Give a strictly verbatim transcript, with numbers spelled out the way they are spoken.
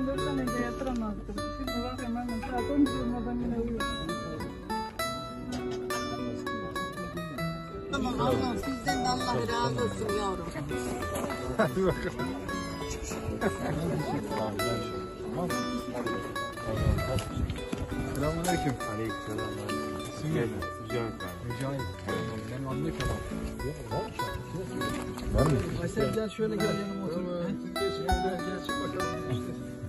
doksan dört sene de yatıramazdım. Şimdi bakıyorum hemen saat on durmadan yine uyuyorum. Tamam Allah sizden de Allah razı olsun yavrum. Hadi bakalım. Selamünaleyküm. Aleykümselam. İsim ne? Mücahit abi. Mücahit. Benim adım da Kemal. Var mı? Aysel gel şöyle gel yanıma otur. Siz geçin. Gel, gel çık bakalım.